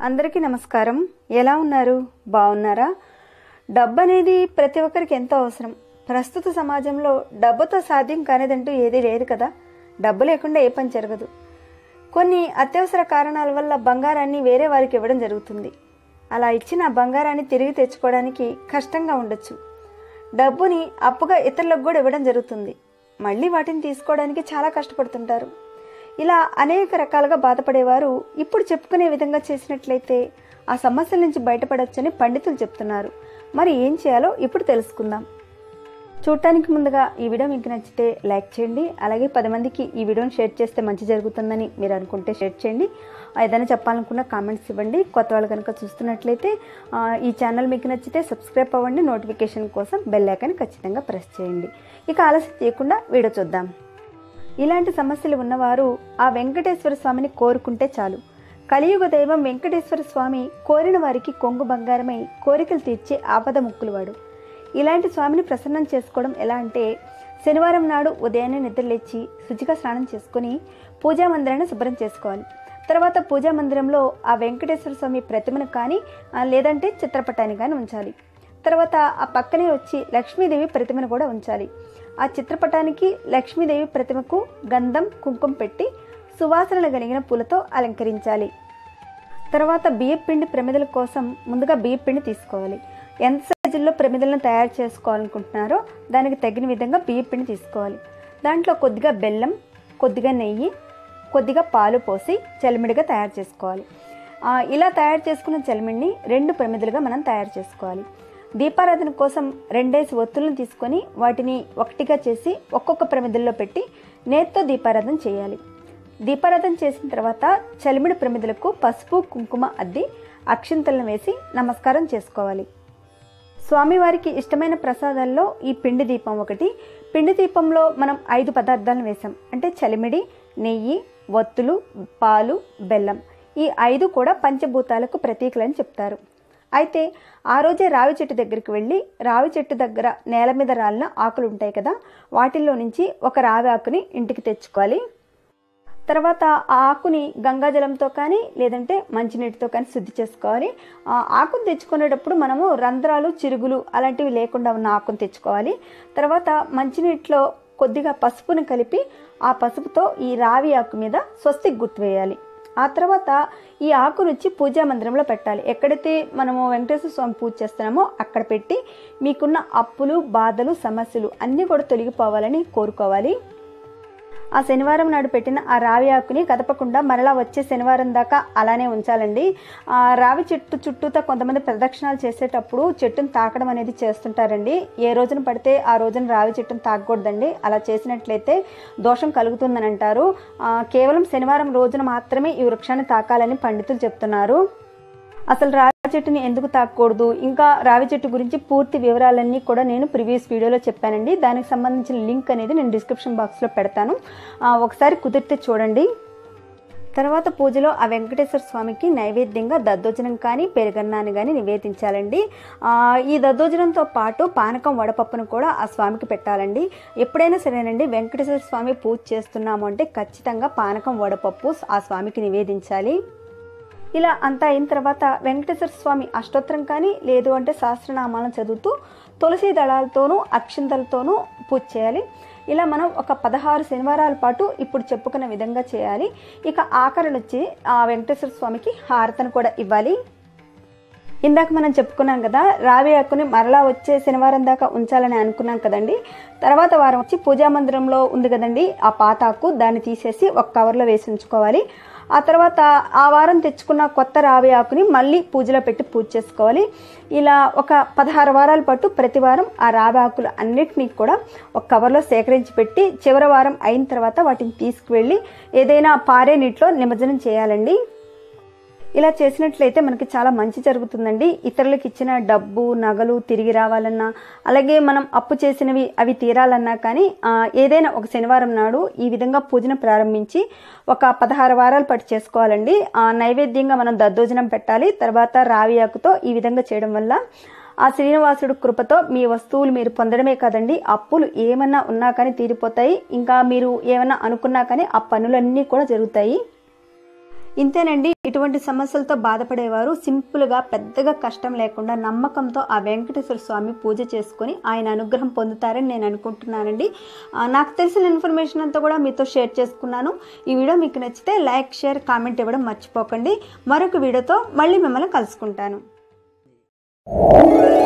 అందరికీ నమస్కారం. ఎలా ఉన్నారు? బాగున్నారా? డబ్బు అనేది ప్రతి ఒక్కరికి ఎంతో అవసరం. ప్రస్తుత సమాజంలో డబ్బుతో సాధ్యం కానిదంటూ ఏదీ లేదు కదా. డబ్బు లేకుండా ఏ పని జరగదు. కొన్ని అత్యవసర కారణాల వల్ల బంగారాన్ని వేరే వారికి ఇవ్వడం జరుగుతుంది. అలా ఇచ్చిన బంగారాన్ని తిరిగి తెచ్చుకోవడానికి కష్టంగా ఉండొచ్చు. డబ్బుని అప్పుగా ఇతరులకు కూడా ఇవ్వడం జరుగుతుంది. మళ్ళీ వాటిని తీసుకోవడానికి చాలా కష్టపడుతుంటారు. ఇలా అనేక రకాలుగా బాధపడేవారు ఇప్పుడు చెప్పుకునే విధంగా చేసినట్లయితే ఆ సమస్యల నుంచి బయటపడొచ్చని పండితులు చెప్తున్నారు. మరి ఏం చేయాలో ఇప్పుడు తెలుసుకుందాం. చూడటానికి ముందుగా ఈ వీడియో మీకు నచ్చితే లైక్ చేయండి. అలాగే 10 మందికి ఈ వీడియోని షేర్ చేస్తే మంచి జరుగుతుందని మీరు అనుకుంటే షేర్ చేయండి. ఏదైనా చెప్పాలనుకున్న కామెంట్స్ ఇవ్వండి. కొత్త వాళ్ళు కనుక చూస్తున్నట్లయితే ఈ ఛానల్ మీకు నచ్చితే సబ్స్క్రైబ్ అవ్వండి. నోటిఫికేషన్ కోసం బెల్ ఐకాన్ ఖచ్చితంగా ప్రెస్ చేయండి. ఇక ఆలస్యం చేయకుండా వీడియో చూద్దాం. ఇలాంటి సమస్యలు ఉన్నవారు ఆ వెంకటేశ్వర స్వామిని కోరుకుంటే చాలు. కలియుగ దైవం వెంకటేశ్వర స్వామి కోరిన వారికి కొంగు బంగారమై కోరికలు తీర్చే ఆపద ముక్కులవాడు. ఇలాంటి స్వామిని ప్రసన్నం చేసుకోవడం ఎలా అంటే, శనివారం నాడు ఉదయాన్నే నిద్రలేచి శుచిగా స్నానం చేసుకుని పూజా మందిరాన్ని శుభ్రం చేసుకోవాలి. తర్వాత పూజా మందిరంలో ఆ వెంకటేశ్వర స్వామి ప్రతిమను కానీ లేదంటే చిత్రపటాన్ని కానీ ఉంచాలి. తర్వాత ఆ పక్కనే వచ్చి లక్ష్మీదేవి ప్రతిమను కూడా ఉంచాలి. ఆ చిత్రపటానికి లక్ష్మీదేవి ప్రతిమకు గంధం కుంకుమ పెట్టి సువాసనలు కలిగిన పూలతో అలంకరించాలి. తర్వాత బియ్యపిండి ప్రమిదల కోసం ముందుగా బియ్యపిండి తీసుకోవాలి. ఎంత సైజుల్లో ప్రమిదలను తయారు చేసుకోవాలనుకుంటున్నారో దానికి తగిన విధంగా బియ్యపిండి తీసుకోవాలి. దాంట్లో కొద్దిగా బెల్లం, కొద్దిగా నెయ్యి, కొద్దిగా పాలు పోసి చలిమిడిగా తయారు చేసుకోవాలి. ఇలా తయారు చేసుకున్న చలిమిడిని 2 ప్రమిదలుగా మనం తయారు చేసుకోవాలి. దీపారాధన కోసం 2 ఒత్తులను తీసుకొని వాటిని ఒకటిగా చేసి ఒక్కొక్క ప్రమిదల్లో పెట్టి నేతితో దీపారాధన చేయాలి. దీపారాధన చేసిన తర్వాత చలిమిడి ప్రమిదలకు పసుపు కుంకుమ అద్ది అక్షింతలను వేసి నమస్కారం చేసుకోవాలి. స్వామివారికి ఇష్టమైన ప్రసాదాల్లో ఈ పిండి దీపం ఒకటి. పిండి దీపంలో మనం 5 పదార్థాలను వేసాం. అంటే చలిమిడి, నెయ్యి, ఒత్తులు, పాలు, బెల్లం. ఈ 5 కూడా పంచభూతాలకు ప్రతీకలని చెప్తారు. అయితే ఆ రోజే రావి చెట్టు దగ్గరికి వెళ్ళి రావి చెట్టు దగ్గర నేల మీద రాలిన ఆకులు ఉంటాయి కదా, వాటిల్లో నుంచి ఒక రావి ఆకుని ఇంటికి తెచ్చుకోవాలి. తర్వాత ఆ ఆకుని గంగాజలంతో కానీ లేదంటే మంచినీటితో కానీ శుద్ధి చేసుకోవాలి. ఆకును తెచ్చుకునేటప్పుడు మనము రంధ్రాలు, చిరుగులు అలాంటివి లేకుండా ఉన్న ఆకును తెచ్చుకోవాలి. తర్వాత మంచినీటిలో కొద్దిగా పసుపును కలిపి ఆ పసుపుతో ఈ రావి ఆకు మీద స్వస్తిక్ గుర్తు వేయాలి. ఆ తర్వాత ఈ ఆకు నుంచి పూజా మందిరంలో పెట్టాలి. ఎక్కడైతే మనము వెంకటేశ్వర స్వామి పూజ చేస్తున్నామో అక్కడ పెట్టి మీకున్న అప్పులు, బాధలు, సమస్యలు అన్నీ కూడా తొలగిపోవాలని కోరుకోవాలి. ఆ శనివారం నాడు పెట్టిన ఆ రావి ఆకుని కదపకుండా మరలా వచ్చే శనివారం దాకా అలానే ఉంచాలండి. రావి చెట్టు చుట్టూతో కొంతమంది ప్రదక్షిణాలు చేసేటప్పుడు చెట్టును తాకడం అనేది చేస్తుంటారండి. ఏ రోజున పడితే ఆ రోజున రావి చెట్టును తాకకూడదండి. అలా చేసినట్లయితే దోషం కలుగుతుందని అంటారు. కేవలం శనివారం రోజున మాత్రమే ఈ వృక్షాన్ని తాకాలని పండితులు చెప్తున్నారు. అసలు రావి చెట్టుని ఎందుకు తాకూడదు, ఇంకా రావి చెట్టు గురించి పూర్తి వివరాలన్నీ కూడా నేను ప్రీవియస్ వీడియోలో చెప్పానండి. దానికి సంబంధించిన లింక్ అనేది నేను డిస్క్రిప్షన్ బాక్స్లో పెడతాను, ఒకసారి కుదిరితే చూడండి. తర్వాత పూజలో ఆ వెంకటేశ్వర స్వామికి నైవేద్యంగా దద్దోజనం కానీ పెరుగన్నాన్ని కానీ నివేదించాలండి. ఈ దద్దోజనంతో పాటు పానకం, వడపప్పును కూడా ఆ స్వామికి పెట్టాలండి. ఎప్పుడైనా సరేనండి, వెంకటేశ్వర స్వామి పూజ చేస్తున్నాము అంటే ఖచ్చితంగా పానకం, వడపప్పు ఆ స్వామికి నివేదించాలి. ఇలా అంతా అయిన తర్వాత వెంకటేశ్వర స్వామి అష్టోత్తరం కానీ లేదు అంటే సహస్రనామాలను చదువుతూ తులసి దళాలతోనూ అక్షింతలతోనూ పూజ చేయాలి. ఇలా మనం ఒక 16 శనివారాల పాటు ఇప్పుడు చెప్పుకున్న విధంగా చేయాలి. ఇక ఆఖరణ వచ్చి ఆ వెంకటేశ్వర స్వామికి హారతను కూడా ఇవ్వాలి. ఇందాక మనం చెప్పుకున్నాం కదా, రావి ఆకుని మరలా వచ్చే శనివారం దాకా ఉంచాలని అనుకున్నాం కదండి. తర్వాత వారం వచ్చి పూజా మందిరంలో ఉంది కదండి ఆ పాతాకు, దాన్ని తీసేసి ఒక కవర్లో వేసి ఉంచుకోవాలి. ఆ తర్వాత ఆ వారం తెచ్చుకున్న కొత్త రావి ఆకుని మళ్ళీ పూజలో పెట్టి పూజ చేసుకోవాలి. ఇలా ఒక 16 వారాల పాటు ప్రతి వారం ఆ రావి ఆకులు అన్నిటినీ కూడా ఒక కవర్లో సేకరించి పెట్టి చివరి వారం అయిన తర్వాత వాటిని తీసుకువెళ్ళి ఏదైనా పారే నీటిలో నిమజ్జనం చేయాలండి. ఇలా చేసినట్లయితే మనకి చాలా మంచి జరుగుతుందండి. ఇతరులకు ఇచ్చిన డబ్బు, నగలు తిరిగి రావాలన్నా, అలాగే మనం అప్పు చేసినవి అవి తీరాలన్నా కానీ ఏదైనా ఒక శనివారం నాడు ఈ విధంగా పూజను ప్రారంభించి ఒక 16 వారాల పాటు చేసుకోవాలండి. నైవేద్యంగా మనం దద్దోజనం పెట్టాలి. తర్వాత రావి ఆకుతో ఈ విధంగా చేయడం వల్ల ఆ శ్రీనివాసుడు కృపతో మీ వస్తువులు మీరు పొందడమే కాదండి, అప్పులు ఏమన్నా ఉన్నా కానీ తీరిపోతాయి. ఇంకా మీరు ఏమన్నా అనుకున్నా కానీ ఆ పనులన్నీ కూడా జరుగుతాయి. ఇంతేనండి. ఇటువంటి సమస్యలతో బాధపడేవారు సింపుల్గా పెద్దగా కష్టం లేకుండా నమ్మకంతో ఆ వెంకటేశ్వర స్వామి పూజ చేసుకొని ఆయన అనుగ్రహం పొందుతారని నేను అనుకుంటున్నానండి. నాకు తెలిసిన ఇన్ఫర్మేషన్ అంతా కూడా మీతో షేర్ చేసుకున్నాను. ఈ వీడియో మీకు నచ్చితే లైక్, షేర్, కామెంట్ ఇవ్వడం మర్చిపోకండి. మరొక వీడియోతో మళ్ళీ మిమ్మల్ని కలుసుకుంటాను.